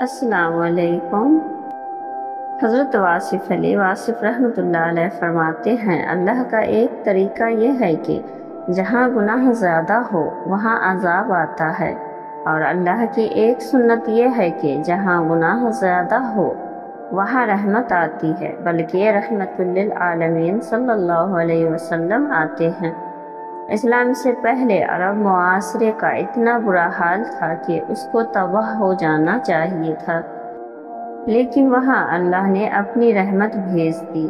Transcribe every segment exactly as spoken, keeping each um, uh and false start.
السلام علیکم۔ حضرت واصف علی واصف رحمۃ اللہ علیہ فرماتے ہیں، اللہ کا ایک طریقہ یہ ہے کہ جہاں گناہ زیادہ ہو وہاں عذاب آتا ہے، اور اللہ کی ایک سنت یہ ہے کہ جہاں گناہ زیادہ ہو وہاں رحمت آتی ہے، بلکہ رحمت للعالمین صلی اللہ علیہ وسلم آتے ہیں۔ اسلام سے پہلے عرب معاشرے کا اتنا برا حال تھا کہ اس کو تباہ ہو جانا چاہیے تھا، لیکن وہاں اللہ نے اپنی رحمت بھیج دی۔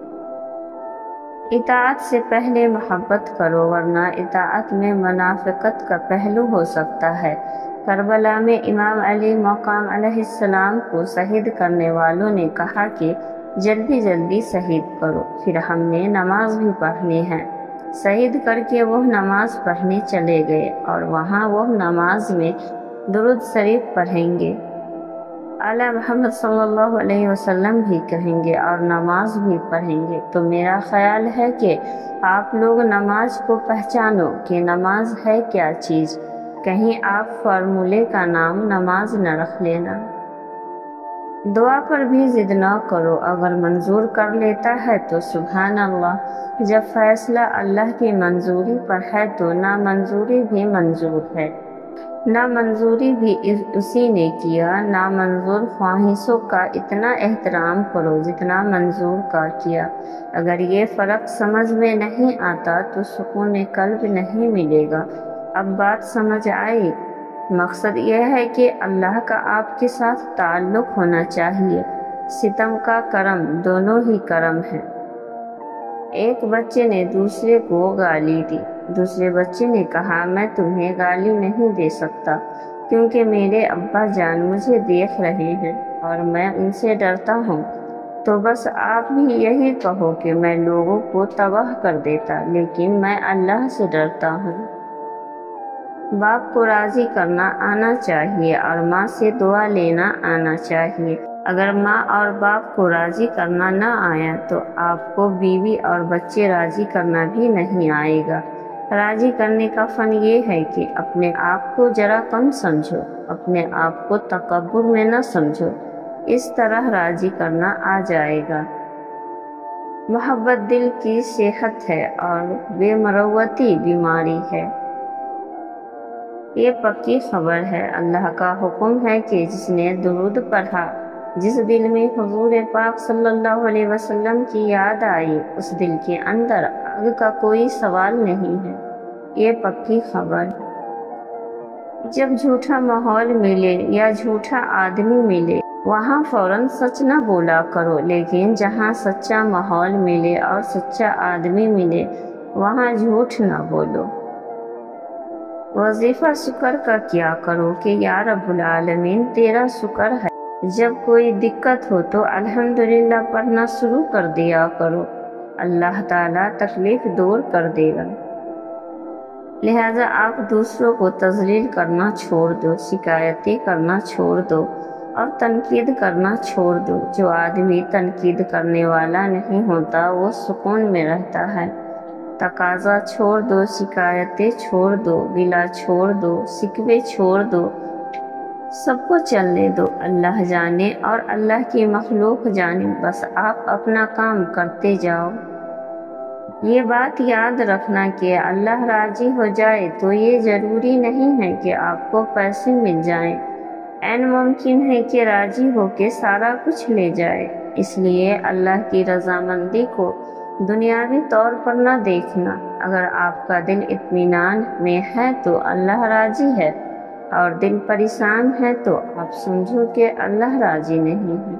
اطاعت سے پہلے محبت کرو، ورنہ اطاعت میں منافقت کا پہلو ہو سکتا ہے۔ کربلا میں امام علی مقام علیہ السلام کو شہید کرنے والوں نے کہا کہ جلدی جلدی شہید کرو، پھر ہم نے نماز بھی پڑھنی ہے۔ شہید کر کے وہ نماز پڑھنے چلے گئے، اور وہاں وہ نماز میں درود شریف پڑھیں گے، اعلیٰ محمد صلی اللہ علیہ وسلم بھی کہیں گے اور نماز بھی پڑھیں گے۔ تو میرا خیال ہے کہ آپ لوگ نماز کو پہچانو کہ نماز ہے کیا چیز، کہیں آپ فارمولے کا نام نماز نہ رکھ لینا۔ دعا پر بھی ضد نہ کرو، اگر منظور کر لیتا ہے تو سبحان اللہ، جب فیصلہ اللہ کی منظوری پر ہے تو نامنظوری بھی منظور ہے۔ نامنظوری بھی اسی نے کیا۔ نامنظور خواہشوں کا اتنا احترام کرو جتنا منظور کا کیا۔ اگر یہ فرق سمجھ میں نہیں آتا تو سکون قلب نہیں ملے گا۔ اب بات سمجھ آئی؟ مقصد یہ ہے کہ اللہ کا آپ کے ساتھ تعلق ہونا چاہیے۔ ستم کا کرم دونوں ہی کرم ہیں۔ ایک بچے نے دوسرے کو گالی دی۔ دوسرے بچے نے کہا، میں تمہیں گالی نہیں دے سکتا کیونکہ میرے ابا جان مجھے دیکھ رہے ہیں اور میں ان سے ڈرتا ہوں۔ تو بس آپ بھی یہی کہو کہ میں لوگوں کو تباہ کر دیتا، لیکن میں اللہ سے ڈرتا ہوں۔ باپ کو راضی کرنا آنا چاہیے اور ماں سے دعا لینا آنا چاہیے۔ اگر ماں اور باپ کو راضی کرنا نہ آیا تو آپ کو بیوی اور بچے راضی کرنا بھی نہیں آئے گا۔ راضی کرنے کا فن یہ ہے کہ اپنے آپ کو ذرا کم سمجھو، اپنے آپ کو تکبر میں نہ سمجھو، اس طرح راضی کرنا آ جائے گا۔ محبت دل کی صحت ہے اور بے مروتی بیماری ہے۔ یہ پکی خبر ہے، اللہ کا حکم ہے کہ جس نے درود پڑھا، جس دل میں حضور پاک صلی اللہ علیہ وسلم کی یاد آئی، اس دل کے اندر آگ کا کوئی سوال نہیں ہے۔ یہ پکی خبر۔ جب جھوٹا ماحول ملے یا جھوٹا آدمی ملے وہاں فوراً سچ نہ بولا کرو، لیکن جہاں سچا ماحول ملے اور سچا آدمی ملے وہاں جھوٹ نہ بولو۔ وظیفہ شکر کا کیا کرو کہ یا رب العالمین تیرا شکر ہے۔ جب کوئی دقت ہو تو الحمدللہ پڑھنا شروع کر دیا کرو، اللہ تعالیٰ تکلیف دور کر دے گا۔ لہٰذا آپ دوسروں کو تذلیل کرنا چھوڑ دو، شکایتیں کرنا چھوڑ دو اور تنقید کرنا چھوڑ دو۔ جو آدمی تنقید کرنے والا نہیں ہوتا وہ سکون میں رہتا ہے۔ تقاضا چھوڑ دو، شکایتیں چھوڑ دو، گلہ چھوڑ دو، شکوے چھوڑ دو، سب کو چلنے دو۔ اللہ جانے اور اللہ کی مخلوق جانے، بس آپ اپنا کام کرتے جاؤ۔ یہ بات یاد رکھنا کہ اللہ راضی ہو جائے تو یہ ضروری نہیں ہے کہ آپ کو پیسے مل جائیں۔ عین ممکن ہے کہ راضی ہو کے سارا کچھ لے جائے۔ اس لیے اللہ کی رضامندی کو دنیاوی طور پر نہ دیکھنا۔ اگر آپ کا دل اطمینان میں ہے تو اللہ راضی ہے، اور دل پریشان ہے تو آپ سمجھو کہ اللہ راضی نہیں ہے۔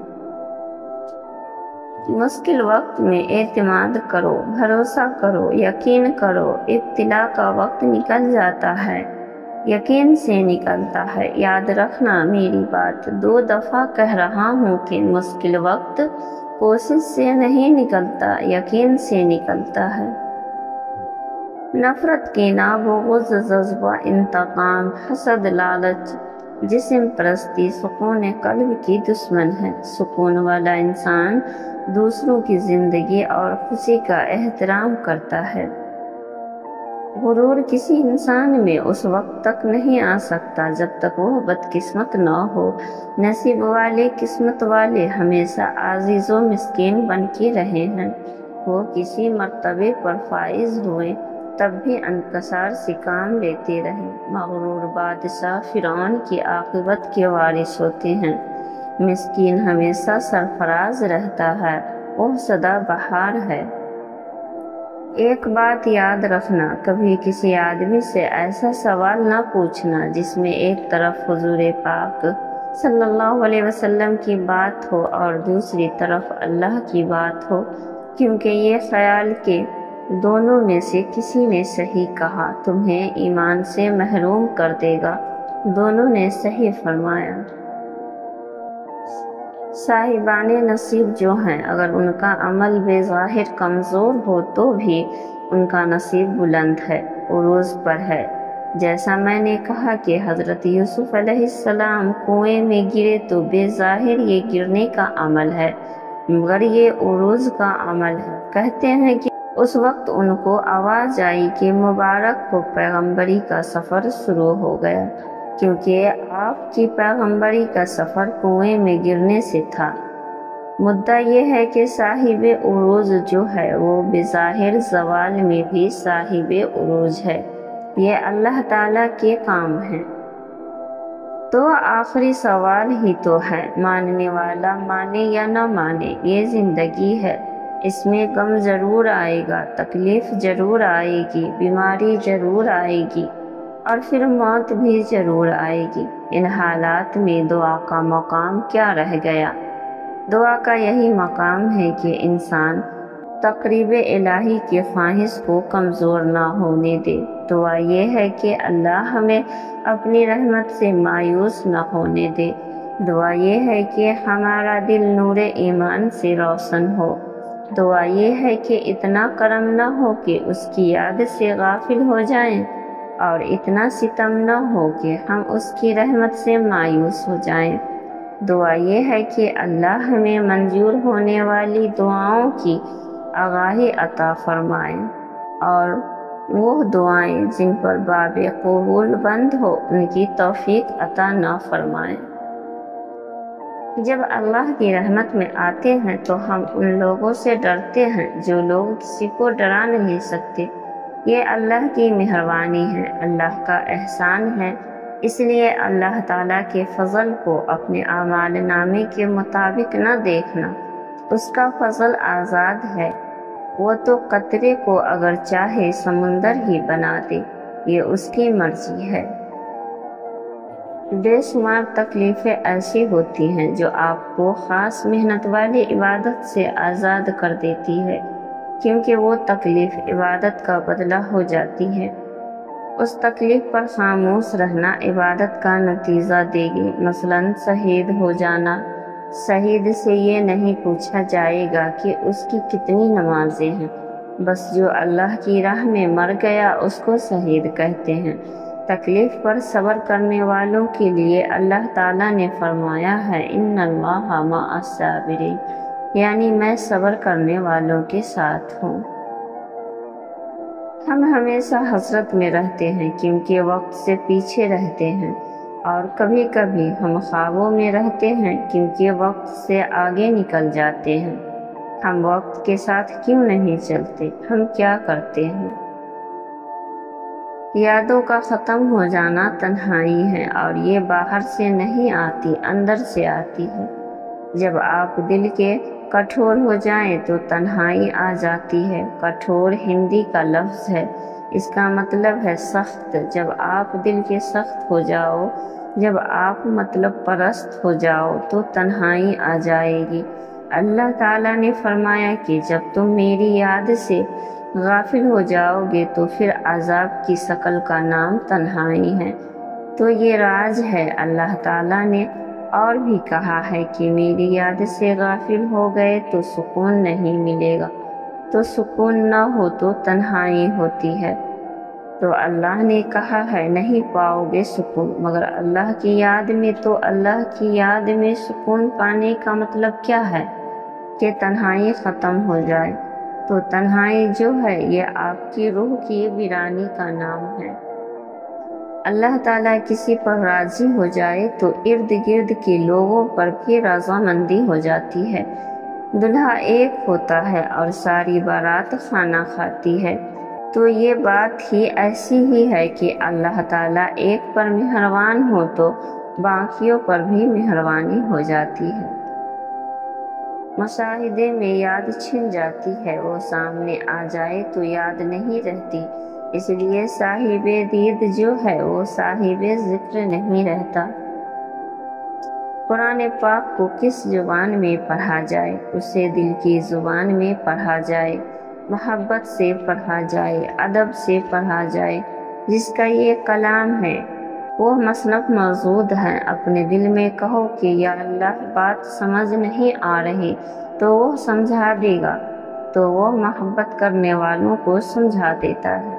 مشکل وقت میں اعتماد کرو، بھروسہ کرو، یقین کرو۔ ابتلا کا وقت نکل جاتا ہے، یقین سے نکلتا ہے۔ یاد رکھنا میری بات، دو دفعہ کہہ رہا ہوں کہ مشکل وقت کوشش سے نہیں نکلتا، یقین سے نکلتا ہے۔ نفرت، کینہ، بغض، جذبہ، انتقام، حسد، لالچ، جسم پرستی سکون قلب کی دشمن ہے۔ سکون والا انسان دوسروں کی زندگی اور خوشی کا احترام کرتا ہے۔ غرور کسی انسان میں اس وقت تک نہیں آ سکتا جب تک وہ بدقسمت نہ ہو۔ نصیب والے قسمت والے ہمیشہ عاجز و مسکین بن کے رہے ہیں۔ وہ کسی مرتبے پر فائز ہوئے تب بھی انکسار سے کام لیتے رہے۔ مغرور بادشاہ فرعون کی عاقبت کے وارث ہوتے ہیں۔ مسکین ہمیشہ سرفراز رہتا ہے، وہ سدا بہار ہے۔ ایک بات یاد رکھنا، کبھی کسی آدمی سے ایسا سوال نہ پوچھنا جس میں ایک طرف حضور پاک صلی اللہ علیہ وسلم کی بات ہو اور دوسری طرف اللہ کی بات ہو، کیونکہ یہ خیال کہ دونوں میں سے کسی نے صحیح کہا تمہیں ایمان سے محروم کر دے گا۔ دونوں نے صحیح فرمایا۔ صاحبان نصیب جو ہیں، اگر ان کا عمل بظاہر کمزور ہو تو بھی ان کا نصیب بلند ہے، عروج پر ہے۔ جیسا میں نے کہا کہ حضرت یوسف علیہ السلام کنویں میں گرے تو بظاہر یہ گرنے کا عمل ہے مگر یہ عروج کا عمل ہے۔ کہتے ہیں کہ اس وقت ان کو آواز آئی کہ مبارک ہو، پیغمبری کا سفر شروع ہو گیا، کیونکہ آپ کی پیغمبری کا سفر کنویں میں گرنے سے تھا۔ مدعا یہ ہے کہ صاحب عروج جو ہے وہ بظاہر زوال میں بھی صاحب عروج ہے، یہ اللہ تعالیٰ کے کام ہیں۔ تو آخری سوال ہی تو ہے، ماننے والا مانے یا نہ مانے، یہ زندگی ہے، اس میں غم ضرور آئے گا، تکلیف ضرور آئے گی، بیماری ضرور آئے گی اور پھر موت بھی ضرور آئے گی۔ ان حالات میں دعا کا مقام کیا رہ گیا؟ دعا کا یہی مقام ہے کہ انسان تقریب الہی کی خواہش کو کمزور نہ ہونے دے۔ دعا یہ ہے کہ اللہ ہمیں اپنی رحمت سے مایوس نہ ہونے دے۔ دعا یہ ہے کہ ہمارا دل نور ایمان سے روشن ہو۔ دعا یہ ہے کہ اتنا کرم نہ ہو کہ اس کی یاد سے غافل ہو جائیں اور اتنا ستم نہ ہو کہ ہم اس کی رحمت سے مایوس ہو جائیں۔ دعا یہ ہے کہ اللہ ہمیں منظور ہونے والی دعاؤں کی آگاہی عطا فرمائے اور وہ دعائیں جن پر باب قبول بند ہو ان کی توفیق عطا نہ فرمائے۔ جب اللہ کی رحمت میں آتے ہیں تو ہم ان لوگوں سے ڈرتے ہیں جو لوگ کسی کو ڈرا نہیں سکتے۔ یہ اللہ کی مہربانی ہے، اللہ کا احسان ہے، اس لیے اللہ تعالیٰ کے فضل کو اپنے اعمال نامے کے مطابق نہ دیکھنا۔ اس کا فضل آزاد ہے، وہ تو قطرے کو اگر چاہے سمندر ہی بنا دے، یہ اس کی مرضی ہے۔ بے شمار تکلیفیں ایسی ہوتی ہیں جو آپ کو خاص محنت والی عبادت سے آزاد کر دیتی ہے، کیونکہ وہ تکلیف عبادت کا بدلہ ہو جاتی ہے۔ اس تکلیف پر خاموش رہنا عبادت کا نتیجہ دے گی۔ مثلاً شہید ہو جانا، شہید سے یہ نہیں پوچھا جائے گا کہ اس کی کتنی نمازیں ہیں، بس جو اللہ کی راہ میں مر گیا اس کو شہید کہتے ہیں۔ تکلیف پر صبر کرنے والوں کے لیے اللہ تعالیٰ نے فرمایا ہے ان اللہ مع الصابرین، یعنی میں صبر کرنے والوں کے ساتھ ہوں۔ ہم ہمیشہ حسرت میں رہتے ہیں کیونکہ وقت سے پیچھے رہتے ہیں، اور کبھی کبھی ہم خوابوں میں رہتے ہیں کیونکہ وقت سے آگے نکل جاتے ہیں۔ ہم وقت کے ساتھ کیوں نہیں چلتے؟ ہم کیا کرتے ہیں؟ یادوں کا ختم ہو جانا تنہائی ہے، اور یہ باہر سے نہیں آتی، اندر سے آتی ہے۔ جب آپ دل کے کٹھور ہو جائیں تو تنہائی آ جاتی ہے۔ کٹھور ہندی کا لفظ ہے، اس کا مطلب ہے سخت۔ جب آپ دل کے سخت ہو جاؤ، جب آپ مطلب پرست ہو جاؤ تو تنہائی آ جائے گی۔ اللہ تعالیٰ نے فرمایا کہ جب تم میری یاد سے غافل ہو جاؤ گے تو پھر عذاب کی شکل کا نام تنہائی ہے۔ تو یہ راز ہے۔ اللہ تعالیٰ نے اور بھی کہا ہے کہ میری یاد سے غافل ہو گئے تو سکون نہیں ملے گا، تو سکون نہ ہو تو تنہائی ہوتی ہے۔ تو اللہ نے کہا ہے نہیں پاؤ گے سکون مگر اللہ کی یاد میں۔ تو اللہ کی یاد میں سکون پانے کا مطلب کیا ہے؟ کہ تنہائی ختم ہو جائے۔ تو تنہائی جو ہے یہ آپ کی روح کی ویرانی کا نام ہے۔ اللہ تعالیٰ کسی پر راضی ہو جائے تو ارد گرد کے لوگوں پر بھی رضامندی ہو جاتی ہے۔ دلہا ایک ہوتا ہے اور ساری بارات کھانا کھاتی ہے، تو یہ بات ہی ایسی ہی ہے کہ اللہ تعالیٰ ایک پر مہربان ہو تو باقیوں پر بھی مہربانی ہو جاتی ہے۔ مشاہدے میں یاد چھن جاتی ہے، وہ سامنے آ جائے تو یاد نہیں رہتی، اس لیے صاحب دید جو ہے وہ صاحب ذکر نہیں رہتا۔ قرآن پاک کو کس زبان میں پڑھا جائے؟ اسے دل کی زبان میں پڑھا جائے، محبت سے پڑھا جائے، ادب سے پڑھا جائے۔ جس کا یہ کلام ہے وہ مصنف موجود ہے، اپنے دل میں کہو کہ یا اللہ بات سمجھ نہیں آ رہی تو وہ سمجھا دے گا، تو وہ محبت کرنے والوں کو سمجھا دیتا ہے۔